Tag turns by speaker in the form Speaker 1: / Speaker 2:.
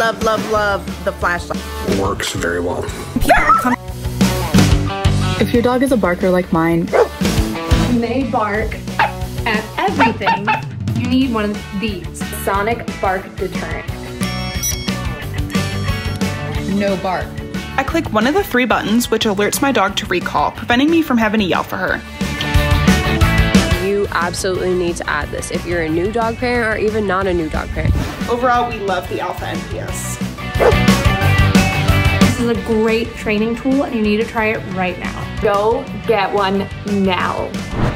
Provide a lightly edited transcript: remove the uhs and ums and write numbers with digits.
Speaker 1: love, love, love the flashlight.
Speaker 2: Works very well.
Speaker 3: If your dog is a barker like mine,
Speaker 4: They bark at everything. You need one of these. Sonic Bark Deterrent. No bark.
Speaker 5: I click one of the 3 buttons, which alerts my dog to recall, preventing me from having to yell for her.
Speaker 6: You absolutely need to add this if you're a new dog parent or even not a new dog parent.
Speaker 5: Overall, we love the Alpha NPS.
Speaker 4: This is a great training tool and you need to try it right now. Go get one now.